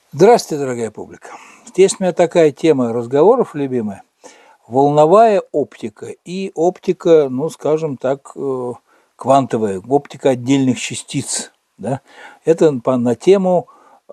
Здравствуйте, дорогая публика. Здесь у меня такая тема разговоров любимая. Волновая оптика и оптика, ну, скажем так, квантовая, оптика отдельных частиц. Да? Это на тему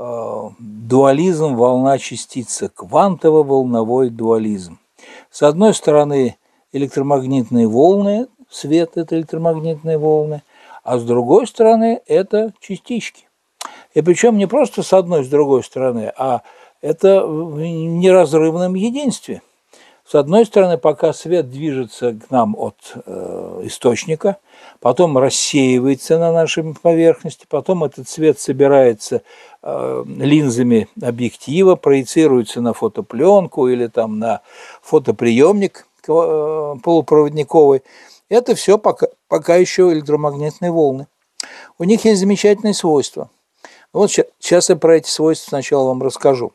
дуализм волна-частица, квантово-волновой дуализм. С одной стороны, электромагнитные волны, свет – это электромагнитные волны, а с другой стороны, это частички. И причем не просто с одной, с другой стороны, а это в неразрывном единстве. С одной стороны, пока свет движется к нам от источника, потом рассеивается на нашей поверхности, потом этот свет собирается линзами объектива, проецируется на фотопленку или там на фотоприемник полупроводниковый. Это все пока еще электромагнитные волны. У них есть замечательные свойства. Вот сейчас я про эти свойства сначала вам расскажу.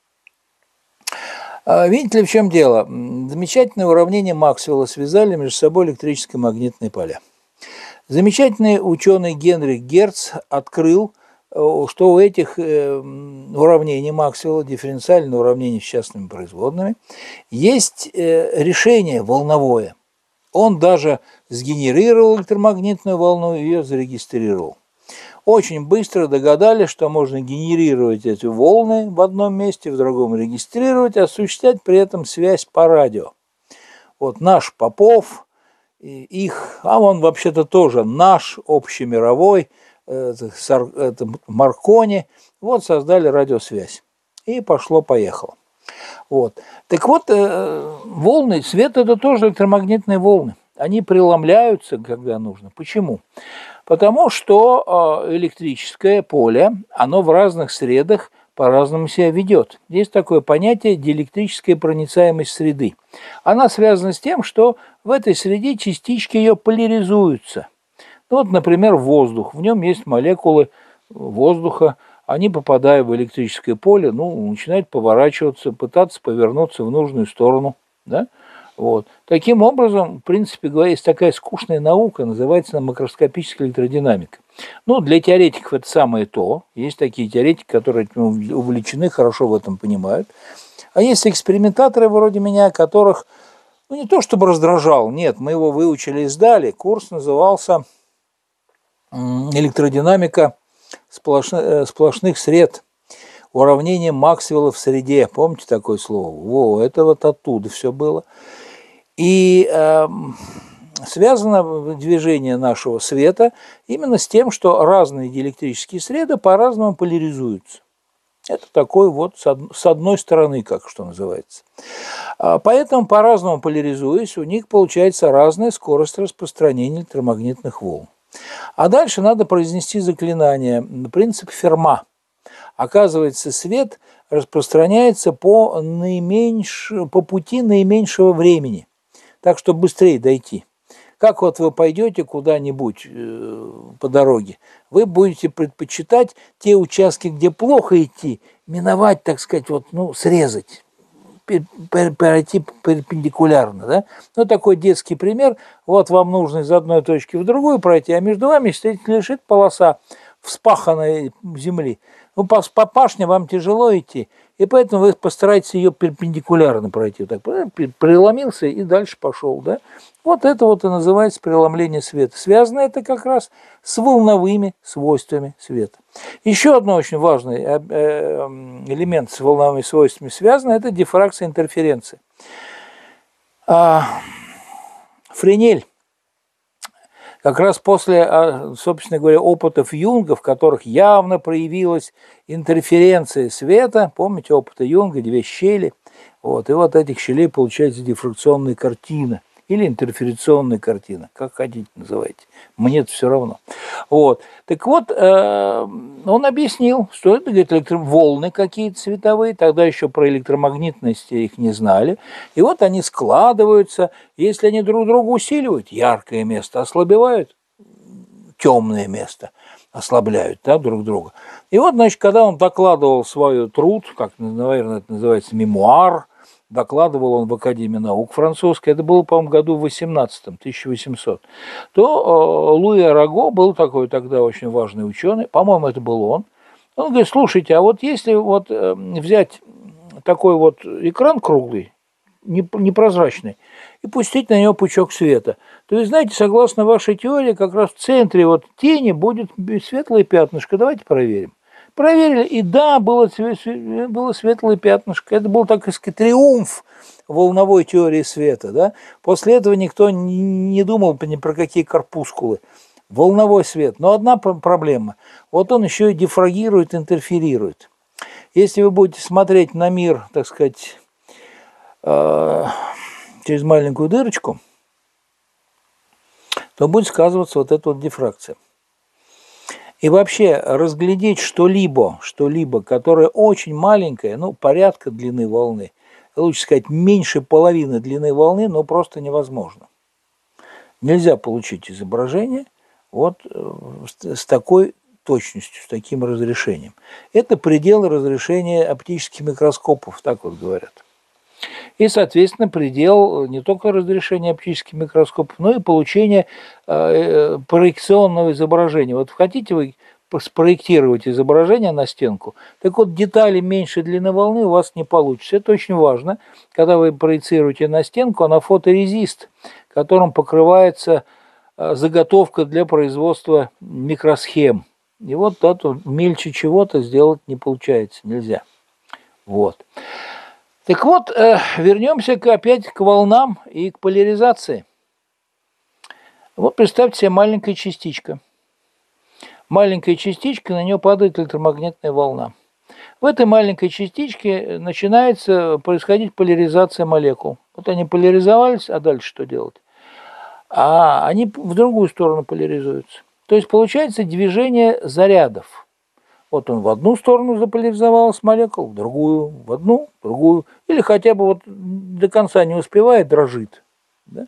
Видите ли, в чем дело? Замечательное уравнение Максвелла связали между собой электрические и магнитные поля. Замечательный ученый Генрих Герц открыл, что у этих уравнений Максвелла, дифференциальных уравнений с частными производными, есть решение волновое. Он даже сгенерировал электромагнитную волну и ее зарегистрировал. Очень быстро догадались, что можно генерировать эти волны в одном месте, в другом регистрировать, осуществлять при этом связь по радио. Вот наш Попов, их, а он вообще-то тоже наш общемировой, это Маркони, вот создали радиосвязь. И пошло-поехало. Вот. Так вот, волны, свет – это тоже электромагнитные волны. Они преломляются, когда нужно. Почему? Потому что электрическое поле, оно в разных средах по-разному себя ведет. Есть такое понятие диэлектрическая проницаемость среды. Она связана с тем, что в этой среде частички ее поляризуются. Ну, вот, например, воздух. В нем есть молекулы воздуха. Они, попадая в электрическое поле, начинают поворачиваться, пытаться повернуться в нужную сторону. Да? Вот. Таким образом, в принципе говоря, есть такая скучная наука, называется макроскопическая электродинамика. Для теоретиков это самое то. Есть такие теоретики, которые увлечены, хорошо в этом понимают. А есть экспериментаторы вроде меня, которых, не то чтобы раздражал, нет, мы его выучили и сдали. Курс назывался «Электродинамика сплошных сред». Уравнение Максвелла в среде. Помните такое слово? Это вот оттуда все было. И связано движение нашего света именно с тем, что разные диэлектрические среды по-разному поляризуются. Это такой вот с одной стороны, как что называется. Поэтому по-разному поляризуясь, у них получается разная скорость распространения электромагнитных волн. А дальше надо произнести заклинание, принцип Ферма. Оказывается, свет распространяется по пути наименьшего времени, так, чтобы быстрее дойти. Как вот вы пойдете куда-нибудь по дороге, вы будете предпочитать те участки, где плохо идти, миновать, так сказать, срезать, пройти перпендикулярно. Да? Такой детский пример. Вот вам нужно из одной точки в другую пройти, а между вами лежит полоса вспаханной земли. По пашне вам тяжело идти, и поэтому вы постараетесь ее перпендикулярно пройти. Так, преломился и дальше пошел. Да? Вот это вот и называется преломление света. Связано это как раз с волновыми свойствами света. Еще одно очень важный элемент с волновыми свойствами связано – это дифракция интерференции. Френель. Как раз после, собственно говоря, опытов Юнга, в которых явно проявилась интерференция света, помните опыты Юнга, 2 щели, и вот этих щелей получается дифракционная картина или интерферационная картина, как хотите называйте, мне это все равно. Так вот, он объяснил, что это, говорит, волны какие-то световые, тогда еще про электромагнитность их не знали, и вот они складываются, если они друг друга усиливают, яркое место ослабевают, темное место ослабляют, да, друг друга. И вот, значит, когда он докладывал свой труд, как, наверное, это называется, мемуар, докладывал он в Академии наук французской, это было, по-моему, году в 1800, то Луи Араго был такой тогда очень важный ученый, по-моему, это был он Он говорит, слушайте, а вот если вот взять такой вот экран круглый, непрозрачный, и пустить на него пучок света, то вы знаете, согласно вашей теории, как раз в центре вот тени будет светлое пятнышко. Давайте проверим. Проверили, и да, было светлое пятнышко. Это был, так сказать, триумф волновой теории света. Да? После этого никто не думал ни про какие корпускулы. Волновой свет. Но одна проблема. Вот он еще и дифрагирует, интерферирует. Если вы будете смотреть на мир, так сказать, через маленькую дырочку, то будет сказываться вот эта вот дифракция. И вообще разглядеть что-либо, которое очень маленькое, ну, порядка длины волны, лучше сказать, меньше половины длины волны, но просто невозможно. Нельзя получить изображение вот с такой точностью, с таким разрешением. Это пределы разрешения оптических микроскопов, так вот говорят. И, соответственно, предел не только разрешения оптических микроскопов, но и получения проекционного изображения. Вот хотите вы спроектировать изображение на стенку, так вот детали меньше длины волны у вас не получится. Это очень важно, когда вы проецируете на стенку, а на фоторезист, которым покрывается заготовка для производства микросхем. И вот это мельче чего-то сделать не получается, нельзя. Вот. Так вот, вернемся опять к волнам и к поляризации. Вот представьте себе маленькая частичка. Маленькая частичка, на нее падает электромагнитная волна. В этой маленькой частичке начинается происходить поляризация молекул. Вот они поляризовались, а дальше что делать? А они в другую сторону поляризуются. То есть получается движение зарядов. Вот он в одну сторону заполяризовалась молекула, в другую, в одну, в другую. Или хотя бы вот до конца не успевает, дрожит. Да?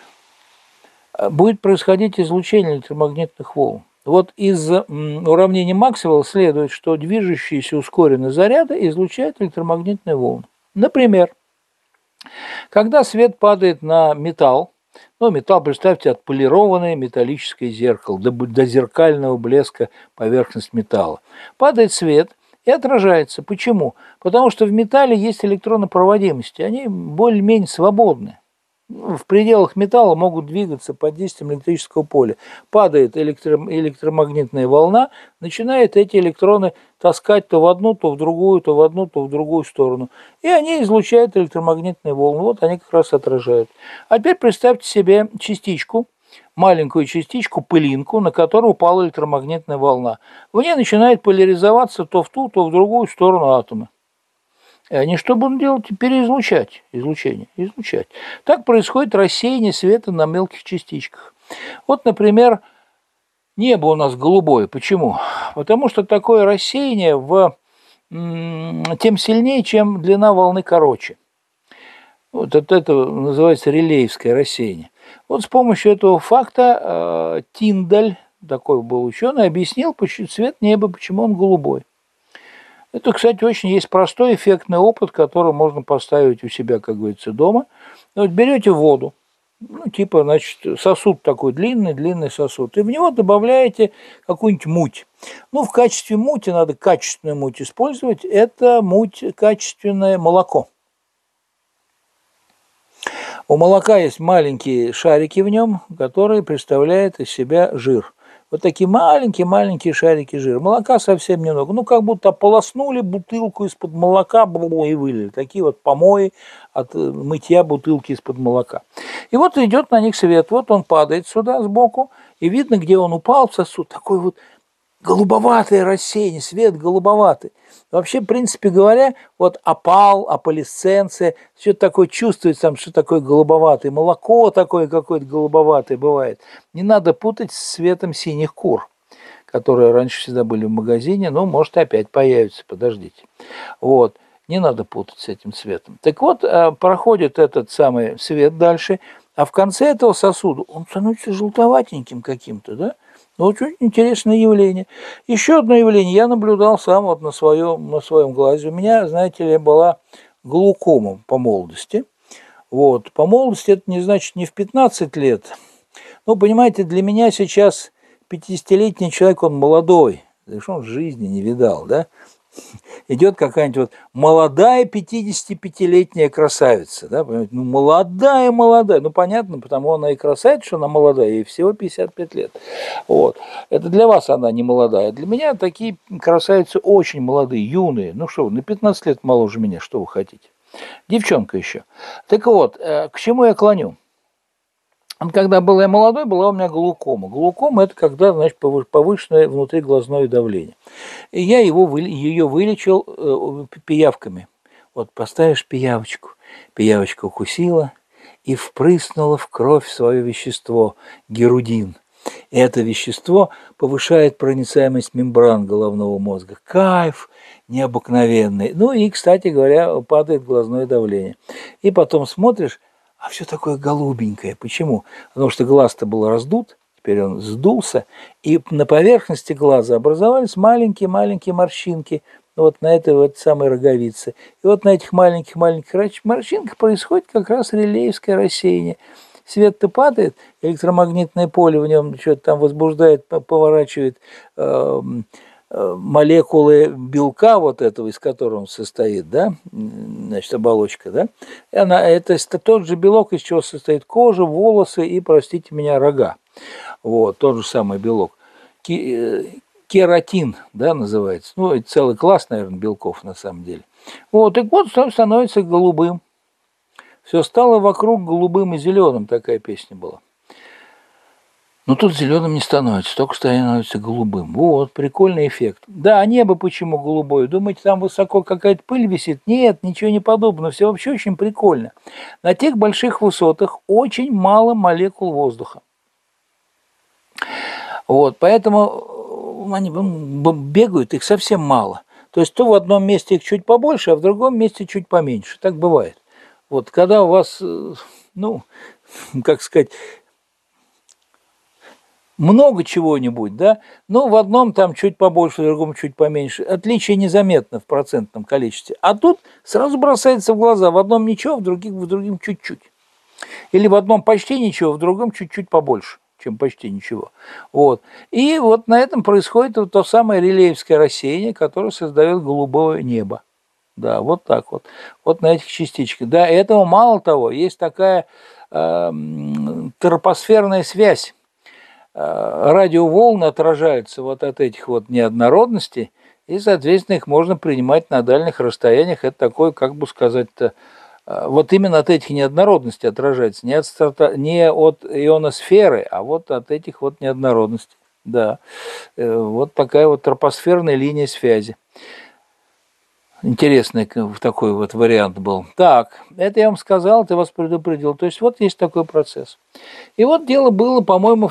Будет происходить излучение электромагнитных волн. Вот из уравнения Максвелла следует, что движущиеся ускоренные заряды излучают электромагнитные волны. Например, когда свет падает на металл, ну, металл, представьте, отполированное металлическое зеркало, до зеркального блеска поверхность металла. Падает свет и отражается. Почему? Потому что в металле есть электронопроводимости, они более-менее свободны. В пределах металла могут двигаться под действием электрического поля. Падает электромагнитная волна, начинает эти электроны таскать то в одну, то в другую, то в одну, то в другую сторону. И они излучают электромагнитные волны. Вот они как раз отражают. А теперь представьте себе частичку, маленькую частичку, пылинку, на которую упала электромагнитная волна. В ней начинает поляризоваться то в ту, то в другую сторону атома. И они что будут делать? Переизлучать, излучать. Так происходит рассеяние света на мелких частичках. Вот, например, небо у нас голубое. Почему? Потому что такое рассеяние тем сильнее, чем длина волны короче. Вот это называется релеевское рассеяние. Вот с помощью этого факта Тиндаль, такой был ученый, объяснил цвет неба, почему он голубой. Это, кстати, очень есть простой эффектный опыт, который можно поставить у себя, как говорится, дома. Вот берете воду, ну, типа, значит, сосуд такой длинный сосуд, и в него добавляете какую-нибудь муть. Ну, в качестве мути надо качественную муть использовать. Это муть качественное молоко. У молока есть маленькие шарики в нем, которые представляют из себя жир. Вот такие маленькие шарики жира. Молока совсем немного. Ну, как будто ополоснули бутылку из-под молока и вылили. Такие вот помои от мытья бутылки из-под молока. И вот идет на них свет. Вот он падает сюда сбоку. И видно, где он упал в сосуд. Такой вот голубоватое рассеяние, свет голубоватый. Вообще, в принципе говоря, вот опал, аполисценция, все такое чувствуется, там, что такое голубоватое, молоко такое какое-то голубоватое бывает. Не надо путать с цветом синих кур, которые раньше всегда были в магазине, но, может, опять появятся, подождите. Вот, не надо путать с этим цветом. Так вот, проходит этот самый свет дальше, а в конце этого сосуда он становится желтоватеньким каким-то, да? Ну, очень интересное явление. Еще одно явление я наблюдал сам вот на своем глазе. У меня, знаете ли, была глаукома по молодости. Вот. По молодости это не значит не в 15 лет. Ну, понимаете, для меня сейчас 50-летний человек, он молодой. Да что он в жизни не видал, да? Идет какая-нибудь вот молодая 55-летняя красавица, да, понимаете? Ну, молодая, ну, понятно, потому она и красавица, что она молодая, ей всего 55 лет. Вот. Это для вас она не молодая. Для меня такие красавицы очень молодые, юные. Ну что, на 15 лет моложе меня, что вы хотите? Девчонка еще. Так вот, к чему я клоню? Когда был я молодой, была у меня глаукома. Глаукома – это когда, значит, повышенное внутриглазное давление. И я ее вылечил пиявками. Вот поставишь пиявочку, пиявочка укусила и впрыснула в кровь свое вещество – герудин. И это вещество повышает проницаемость мембран головного мозга. Кайф необыкновенный. Ну и, кстати говоря, падает глазное давление. И потом смотришь, а все такое голубенькое. Почему? Потому что глаз-то был раздут, теперь он сдулся, и на поверхности глаза образовались маленькие-маленькие морщинки вот на этой вот самой роговице. И вот на этих маленьких-маленьких морщинках происходит как раз релеевское рассеяние. Свет-то падает, электромагнитное поле в нем что-то там возбуждает, поворачивает молекулы белка вот этого, из которого он состоит, да, значит, оболочка, да, и это тот же белок, из чего состоит кожа, волосы и, простите меня, рога. Вот, тот же самый белок. Кератин, да, называется. Ну, это целый класс, наверное, белков на самом деле. Вот, и вот он становится голубым. Все стало вокруг голубым и зеленым, такая песня была. Но тут зеленым не становится, только становится голубым. Вот, прикольный эффект. Да, а небо почему голубое? Думаете, там высоко какая-то пыль висит? Нет, ничего не подобного. Все вообще очень прикольно. На тех больших высотах очень мало молекул воздуха. Вот, поэтому они бегают, их совсем мало. То есть то в одном месте их чуть побольше, а в другом месте чуть поменьше. Так бывает. Вот, когда у вас, ну, как сказать, много чего-нибудь, да, но в одном там чуть побольше, в другом чуть поменьше. Отличие незаметно в процентном количестве. А тут сразу бросается в глаза. В одном ничего, в другом чуть-чуть. Или в одном почти ничего, в другом чуть-чуть побольше, чем почти ничего. Вот. И вот на этом происходит вот то самое релеевское рассеяние, которое создает голубое небо. Да, вот так вот. Вот на этих частичках. Да, этого мало того, есть такая тропосферная связь. Радиоволны отражаются вот от этих вот неоднородностей, и, соответственно, их можно принимать на дальних расстояниях. Это такое, как бы сказать-то, вот именно от этих неоднородностей отражается, не от ионосферы, а вот от этих вот неоднородностей. Да, вот такая вот тропосферная линия связи. Интересный такой вот вариант был. Так, это я вам сказал, это вас предупредил. То есть вот есть такой процесс. И вот дело было, по-моему, в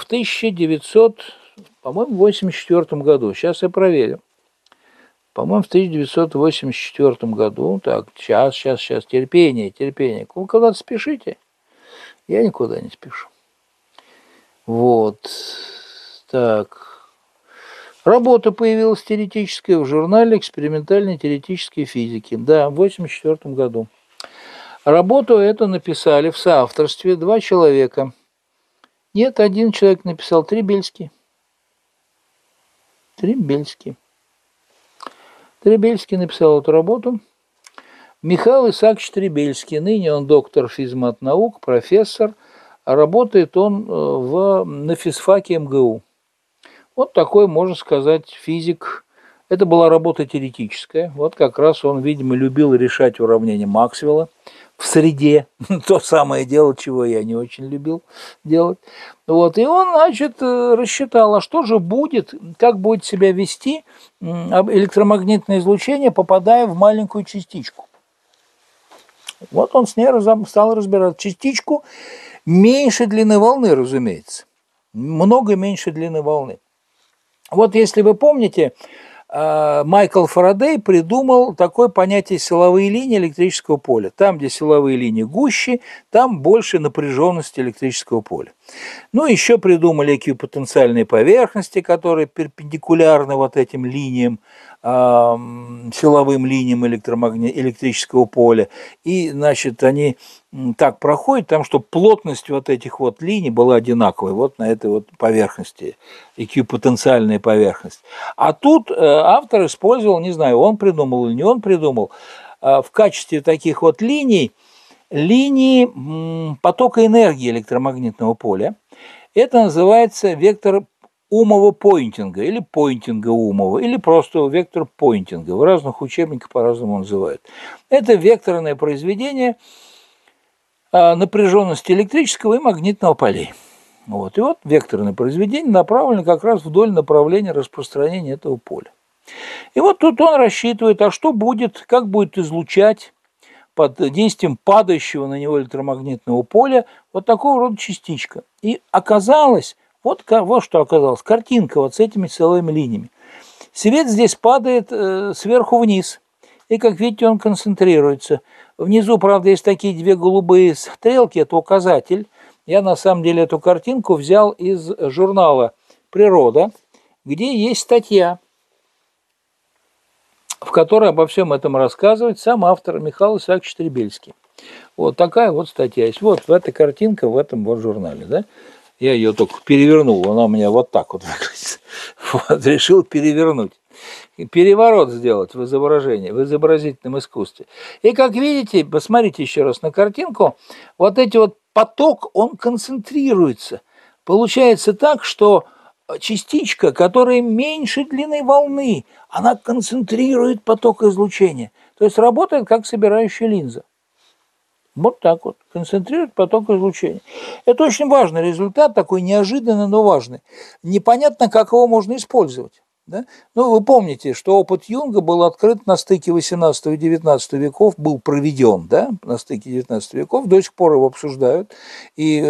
1984 году. Сейчас я проверю. По-моему, в 1984 году. Так, сейчас, терпение. Вы куда-то спешите? Я никуда не спешу. Вот. Так. Работа появилась теоретическая в журнале «Экспериментальной теоретической физики». Да, в 1984 году. Работу эту написали в соавторстве 2 человека. Нет, 1 человек написал, Требельский. Требельский написал эту работу. Михаил Исаакович Требельский, ныне он доктор физмат-наук, профессор, работает он на физфаке МГУ. Вот такой, можно сказать, физик. Это была работа теоретическая. Вот как раз он, видимо, любил решать уравнения Максвелла в среде. То самое дело, чего я не очень любил делать. Вот. И он, значит, рассчитал, а что же будет, как будет себя вести электромагнитное излучение, попадая в маленькую частичку. Вот он с ней стал разбирать частичку меньше длины волны, разумеется. Много меньше длины волны. Вот если вы помните, Майкл Фарадей придумал такое понятие силовые линии электрического поля. Там, где силовые линии гуще, там больше напряженности электрического поля. Ну, еще придумали эквипотенциальные поверхности, которые перпендикулярны вот этим линиям силовым линиям электрического поля. И, значит, они так проходят, там, чтобы плотность вот этих вот линий была одинаковой, вот на этой вот поверхности, эквипотенциальная поверхность. А тут автор использовал, не знаю, он придумал или не он придумал, в качестве таких вот линий потока энергии электромагнитного поля. Это называется вектор Умова поинтинга или поинтинга Умова, или просто вектор поинтинга. В разных учебниках по-разному называют. Это векторное произведение напряженности электрического и магнитного полей. Вот. И вот векторное произведение направлено как раз вдоль направления распространения этого поля. И вот тут он рассчитывает, а что будет, как будет излучать под действием падающего на него электромагнитного поля вот такого рода частичка. И оказалось, вот что оказалось, картинка вот с этими целыми линиями. Свет здесь падает сверху вниз, и, как видите, он концентрируется. Внизу, правда, есть такие две голубые стрелки, это указатель. Я, на самом деле, эту картинку взял из журнала «Природа», где есть статья, в которой обо всем этом рассказывает сам автор Михаил Исаакович Требельский. Вот такая вот статья есть. Вот эта картинка в этом вот журнале, да? Я ее только перевернул, она у меня вот так вот выглядит. Вот, решил перевернуть. Переворот сделать в изображении, в изобразительном искусстве. И как видите, посмотрите еще раз на картинку, вот эти вот поток, он концентрируется. Получается так, что частичка, которая меньше длины волны, она концентрирует поток излучения. То есть работает как собирающая линза. Вот так вот, концентрирует поток излучения. Это очень важный результат, такой неожиданный, но важный. Непонятно, как его можно использовать. Да? Ну, вы помните, что опыт Юнга был открыт на стыке 18 и 19 веков, был проведен, да, на стыке 19 веков, до сих пор его обсуждают, и,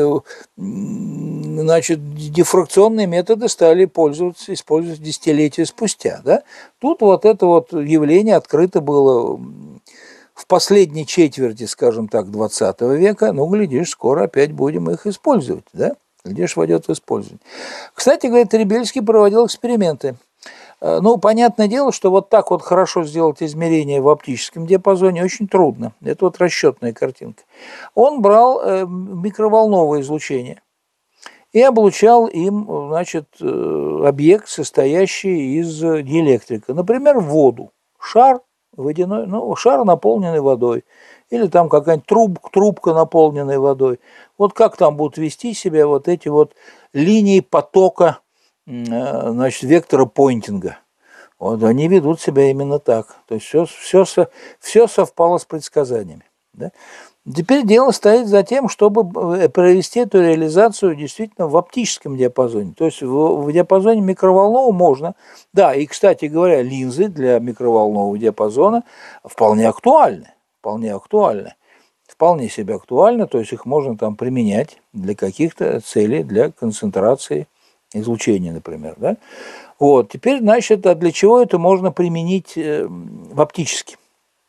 значит, дифракционные методы стали использовать десятилетия спустя, да. Тут вот это вот явление открыто было в последней четверти, скажем так, 20 века, ну, глядишь, скоро опять будем их использовать, да, глядишь, войдет в использование. Кстати говоря, Требельский проводил эксперименты. Ну, понятное дело, что вот так вот хорошо сделать измерения в оптическом диапазоне очень трудно. Это вот расчетная картинка. Он брал микроволновое излучение и облучал им, значит, объект, состоящий из диэлектрика. Например, воду, шар водяной, ну, шар, наполненный водой, или там какая-нибудь трубка, наполненная водой. Вот как там будут вести себя вот эти вот линии потока, значит, вектора поинтинга. Вот они ведут себя именно так. То есть все совпало с предсказаниями. Да? Теперь дело стоит за тем, чтобы провести эту реализацию действительно в оптическом диапазоне. То есть в диапазоне микроволнового можно. Да, и, кстати говоря, линзы для микроволнового диапазона вполне актуальны. Вполне себе актуальны, то есть их можно там применять для каких-то целей, для концентрации излучения, например. Да? Вот. Теперь, значит, а для чего это можно применить в оптически?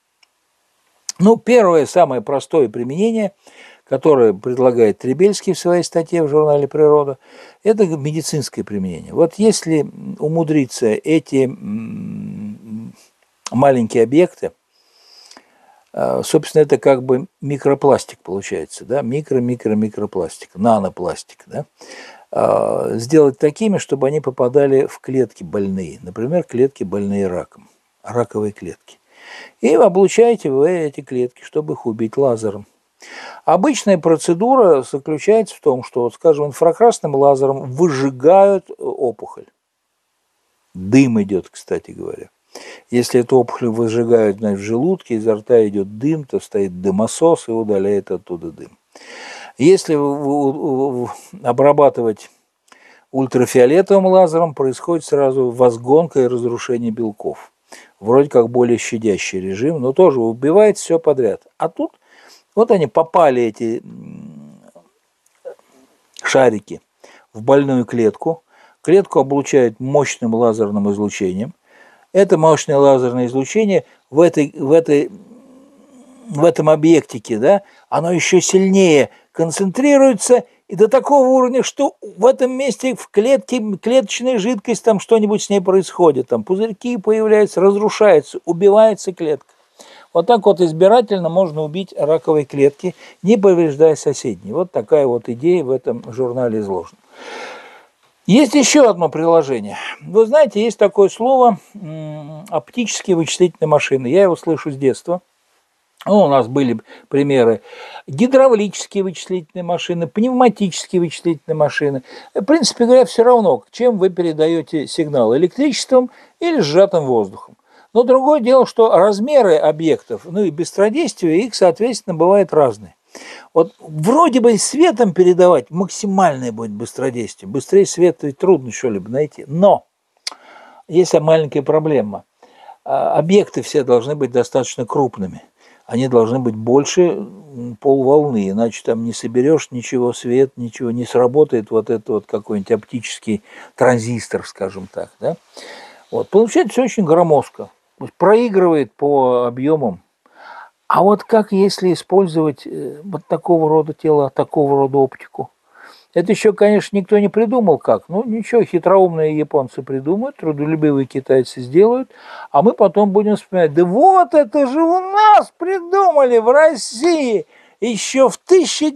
Ну, первое, самое простое применение, которое предлагает Требельский в своей статье в журнале «Природа», это медицинское применение. Вот если умудриться эти маленькие объекты, собственно, это как бы микропластик получается, да, микропластик, нанопластик, да, сделать такими, чтобы они попадали в клетки больные, например, клетки больные раком, раковые клетки. И облучаете вы эти клетки, чтобы их убить лазером. Обычная процедура заключается в том, что, скажем, инфракрасным лазером выжигают опухоль. Дым идет, кстати говоря. Если эту опухоль выжигают, значит, в желудке, изо рта идет дым, то стоит дымосос и удаляет оттуда дым. Если обрабатывать ультрафиолетовым лазером, происходит сразу возгонка и разрушение белков. Вроде как более щадящий режим, но тоже убивает все подряд. А тут вот они попали, эти шарики, в больную клетку. Клетку облучают мощным лазерным излучением. Это мощное лазерное излучение в этом объектике, да, оно еще сильнее концентрируется И до такого уровня, что в этом месте в клетке, клеточная жидкость, там что-нибудь с ней происходит, там пузырьки появляются, разрушаются, убивается клетка. Вот так вот избирательно можно убить раковые клетки, не повреждая соседние. Вот такая вот идея в этом журнале изложена. Есть еще одно приложение. Вы знаете, есть такое слово оптические вычислительные машины. Я его слышу с детства. Ну, у нас были примеры гидравлические вычислительные машины, пневматические вычислительные машины. В принципе говоря, все равно, чем вы передаете сигнал, электричеством или сжатым воздухом. Но другое дело, что размеры объектов, ну и быстродействие их, соответственно, бывают разные. Вот вроде бы светом передавать максимальное будет быстродействие. Быстрее света ведь трудно что-либо найти. Но есть маленькая проблема. Объекты все должны быть достаточно крупными. Они должны быть больше полволны, иначе там не соберешь ничего, свет, ничего, не сработает вот это вот какой-нибудь оптический транзистор, скажем так. Да? Вот. Получается очень громоздко. Проигрывает по объемам. А вот как если использовать вот такого рода тело, такого рода оптику? Это еще, конечно, никто не придумал как. Ну, ничего, хитроумные японцы придумают, трудолюбивые китайцы сделают, а мы потом будем вспоминать, да вот это же у нас придумали в России еще в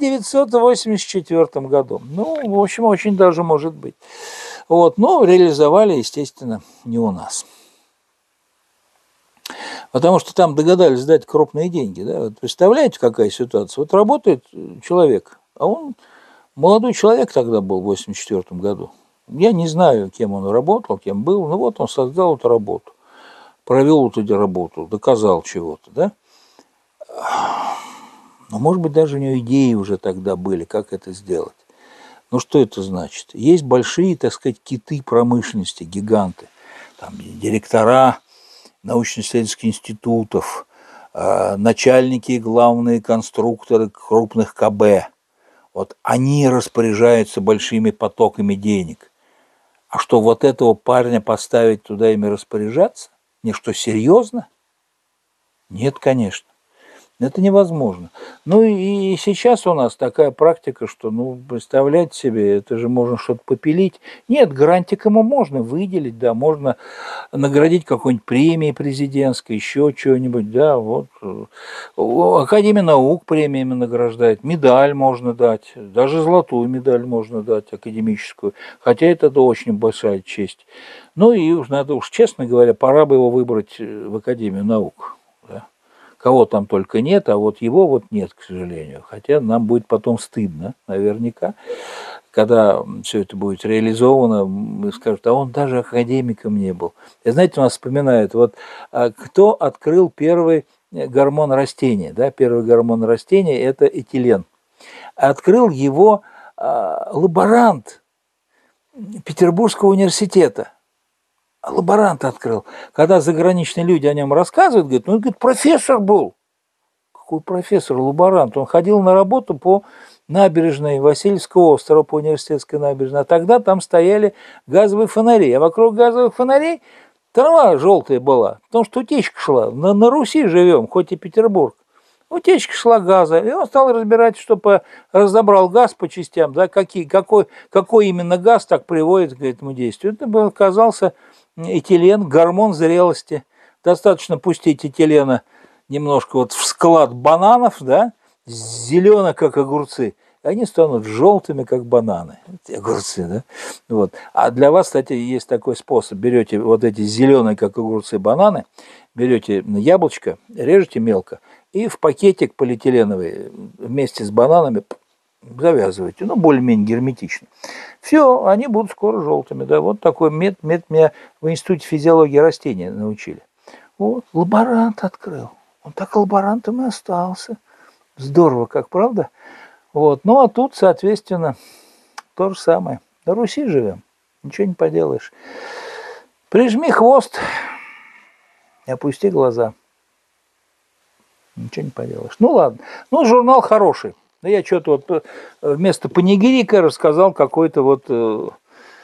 1984 году. Ну, в общем, очень даже может быть. Вот, но реализовали, естественно, не у нас. Потому что там догадались дать крупные деньги. Да? Вот представляете, какая ситуация? Вот работает человек, а он молодой человек тогда был в 1984 году. Я не знаю, кем он работал, кем был, но вот он создал эту работу, провел эту работу, доказал чего-то. Да? Но, может быть, даже у него идеи уже тогда были, как это сделать. Ну, что это значит? Есть большие, так сказать, киты промышленности, гиганты, там директора научно-исследовательских институтов, начальники и главные конструкторы крупных КБ. Вот они распоряжаются большими потоками денег. А что, вот этого парня поставить туда ими распоряжаться? Не что, серьезно? Нет, конечно. Это невозможно. Ну и сейчас у нас такая практика, что, ну, представлять себе, это же можно что-то попилить. Нет, грантик ему можно выделить, да, можно наградить какой-нибудь премией президентской, еще что-нибудь, да, вот. Академия наук премиями награждает, медаль можно дать, даже золотую медаль можно дать, академическую, хотя это очень большая честь. Ну и уж надо, уж честно говоря, пора бы его выбрать в Академию наук. Кого там только нет, а вот его вот нет, к сожалению. Хотя нам будет потом стыдно, наверняка, когда все это будет реализовано, скажут, а он даже академиком не был. И знаете, у нас вспоминают, вот кто открыл первый гормон растения, да, первый гормон растения – это этилен. Открыл его лаборант Петербургского университета. Лаборант открыл. Когда заграничные люди о нем рассказывают, говорят, ну, говорит, профессор был. Какой профессор, лаборант? Он ходил на работу по набережной Васильевского острова, по университетской набережной. А тогда там стояли газовые фонари. А вокруг газовых фонарей трава желтая была. Потому что утечка шла. На Руси живем, хоть и Петербург. Утечка шла газа. И он стал разбирать, что разобрал газ по частям, да, какой именно газ так приводит к этому действию. Это был, оказался этилен, гормон зрелости. Достаточно пустить этилена немножко вот в склад бананов, да, зеленых, как огурцы, и они станут желтыми, как бананы, эти огурцы, да. Вот. А для вас, кстати, есть такой способ. Берете вот эти зеленые, как огурцы, бананы, берете яблочко, режете мелко, и в пакетик полиэтиленовый вместе с бананами завязываете, ну, более-менее герметично. Все, они будут скоро желтыми, да. Вот такой метод меня в Институте физиологии растений научили. Вот, лаборант открыл. Он так лаборантом и остался. Здорово, как, правда? Вот. Ну, а тут, соответственно, то же самое. На Руси живем, ничего не поделаешь. Прижми хвост и опусти глаза. Ничего не поделаешь. Ну, ладно. Ну, журнал хороший. Да я что-то вот вместо панигирика рассказал какой-то вот... Ну,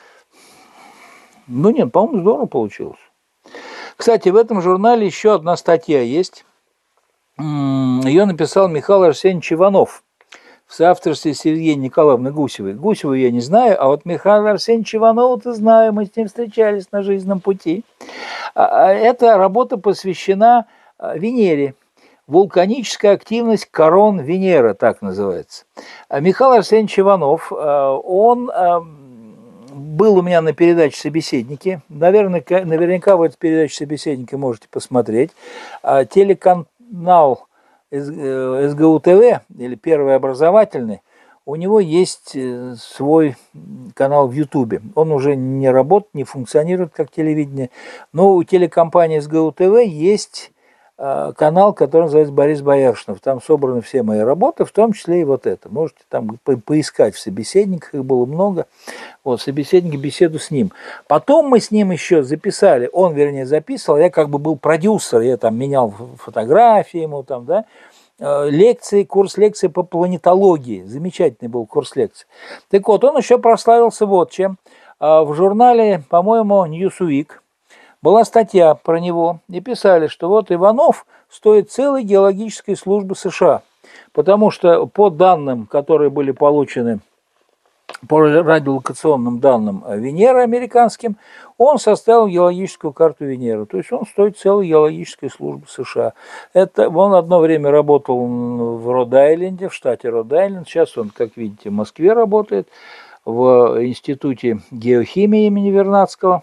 нет, по-моему, здорово получилось. Кстати, в этом журнале еще одна статья есть. Ее написал Михаил Арсеньевич Иванов. в соавторстве с Сергеем Николаевной Гусевой. Гусеву я не знаю, а вот Михаила Арсеньевича Иванова-то знаю, мы с ним встречались на жизненном пути. Эта работа посвящена Венере. Вулканическая активность корон Венеры, так называется. Михаил Арсеньевич Иванов, он был у меня на передаче «Собеседники». Наверняка вы эту передачу «Собеседники» можете посмотреть. Телеканал СГУ ТВ, или Первый образовательный, у него есть свой канал в Ютубе. Он уже не работает, не функционирует как телевидение. Но у телекомпании СГУ ТВ есть канал, который называется «Борис Бояршинов». Там собраны все мои работы, в том числе и вот это. Можете там поискать в «Собеседниках», их было много. Вот, «Собеседники», беседу с ним. Потом мы с ним еще записали, он, вернее, записывал, я как бы был продюсер, я там менял фотографии ему там, да, лекции, курс лекций по планетологии. Замечательный был курс лекций. Так вот, он еще прославился вот чем. В журнале, по-моему, Newsweek была статья про него, и писали, что вот Иванов стоит целой геологической службы США, потому что по данным, которые были получены, по радиолокационным данным Венеры американским, он составил геологическую карту Венеры. То есть он стоит целой геологической службы США. Он одно время работал в Род-Айленде, в штате Род-Айленд. Сейчас он, как видите, в Москве работает, в Институте геохимии имени Вернадского.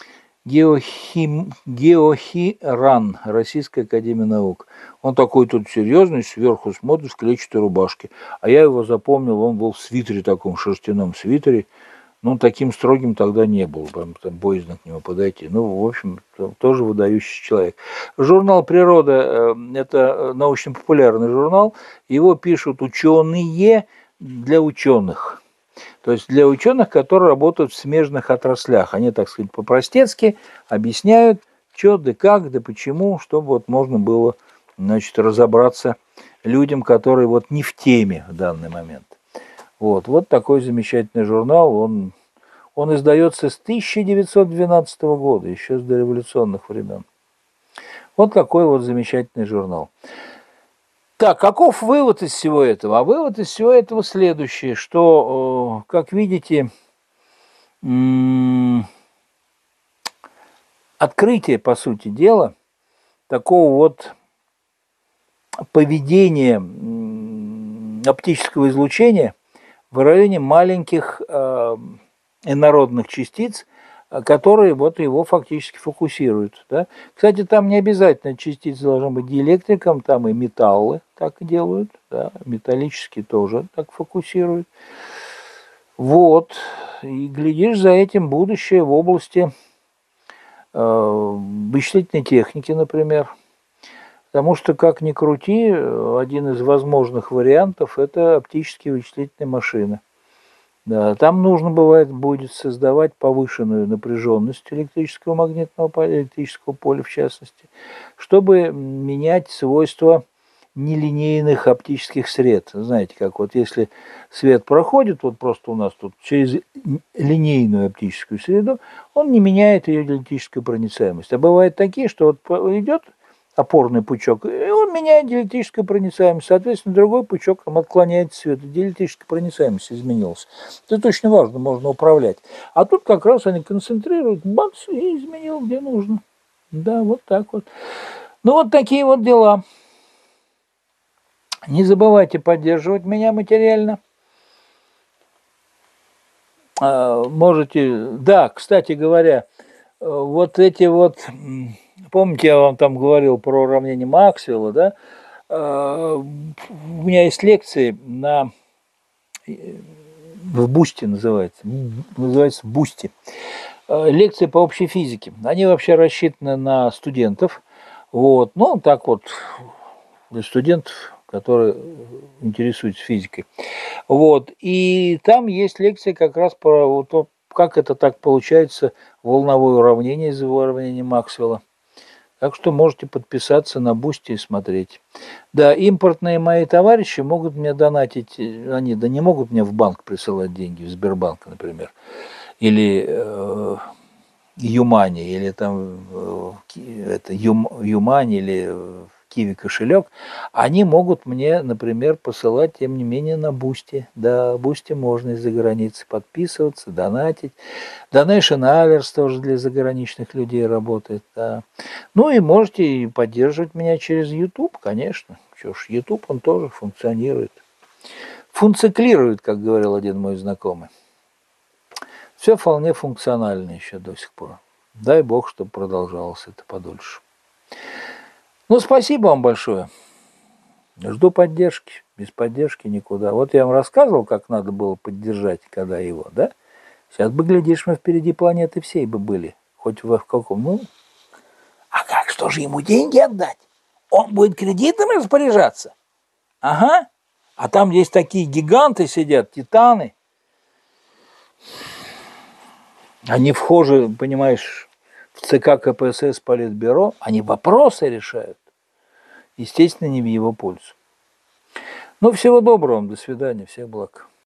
Геохиран, Российская академия наук. Он такой тут серьезный, сверху смотрит в клетчатой рубашке. А я его запомнил, он был в свитере таком, шерстяном свитере. Ну, таким строгим тогда не был, там боязно к нему подойти. Ну, в общем, тоже выдающийся человек. Журнал «Природа» – это научно-популярный журнал. Его пишут ученые для ученых. То есть для ученых, которые работают в смежных отраслях. Они, так сказать, по-простецки объясняют, что, да как, да почему, чтобы вот можно было, значит, разобраться людям, которые вот не в теме в данный момент. Вот такой замечательный журнал. Он издается с 1912 года, еще с дореволюционных времен. Вот такой вот замечательный журнал. Так, каков вывод из всего этого? А вывод из всего этого следующий, что, как видите, открытие, по сути дела, такого вот поведения оптического излучения в районе маленьких инородных частиц, которые вот его фактически фокусируют. Да? Кстати, там не обязательно частицы должны быть диэлектриком, там и металлы так делают, да? Металлические тоже так фокусируют. Вот, и глядишь, за этим будущее в области вычислительной техники, например. Потому что, как ни крути, один из возможных вариантов – это оптические вычислительные машины. Да, там нужно будет создавать повышенную напряженность электрического магнитного поля, электрического поля в частности, чтобы менять свойства нелинейных оптических сред. Знаете, как вот если свет проходит, вот просто у нас тут через линейную оптическую среду, он не меняет ее диэлектрическую проницаемость. А бывают такие, что вот идет опорный пучок, и он меняет диэлектрическую проницаемость. Соответственно, другой пучок отклоняет свет. Диэлектрическая проницаемость изменилась. Это очень важно, можно управлять. А тут как раз они концентрируют, бац, и изменил, где нужно. Да, вот так вот. Ну, вот такие вот дела. Не забывайте поддерживать меня материально. Можете... Да, кстати говоря, вот эти вот... Помните, я вам там говорил про уравнение Максвелла, да? У меня есть лекции в Бусти называется Бусти. Лекции по общей физике. Они вообще рассчитаны на студентов. Вот. Ну, так вот, для студентов, которые интересуются физикой. Вот. И там есть лекция как раз про вот, как это так получается, волновое уравнение из уравнения Максвелла. Так что можете подписаться на Бусти и смотреть. Да, импортные мои товарищи могут мне донатить, они да не могут мне в банк присылать деньги, в Сбербанк, например, или Юмани, или там Юмани, или Kiwi кошелек, они могут мне, например, посылать, тем не менее, на Boosty. Да, Boosty можно из-за границы подписываться, донатить. Donation Alerts тоже для заграничных людей работает. Да. Ну и можете и поддерживать меня через YouTube, конечно. Что ж, YouTube, он тоже функционирует. Функциклирует, как говорил один мой знакомый. Все вполне функционально еще до сих пор. Дай бог, чтобы продолжалось это подольше. Ну, спасибо вам большое. Жду поддержки. Без поддержки никуда. Вот я вам рассказывал, как надо было поддержать, когда его, да? Сейчас бы, глядишь, мы впереди планеты всей бы были. Хоть в каком, ну... А как, что же ему деньги отдать? Он будет кредитами распоряжаться? Ага. А там есть такие гиганты сидят, титаны. Они вхожи, понимаешь, в ЦК КПСС Политбюро, они вопросы решают. Естественно, не в его пользу. Ну, всего доброго вам, до свидания, всех благ.